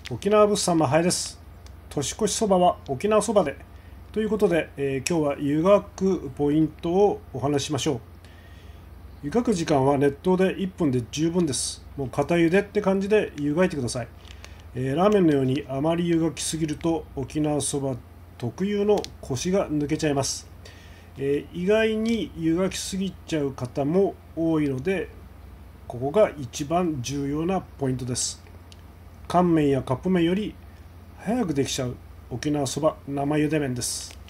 沖縄物産のハエです。年越しそばは沖縄そばでということで、今日は湯がくポイントをお話ししましょう。湯がく時間は熱湯で1分で十分です。もう固茹でって感じで湯がいてください。ラーメンのようにあまり湯がきすぎると沖縄そば特有のコシが抜けちゃいます。意外に湯がきすぎちゃう方も多いので、ここが一番重要なポイントです。乾麺やカップ麺より早くできちゃう沖縄そば生茹で麺です。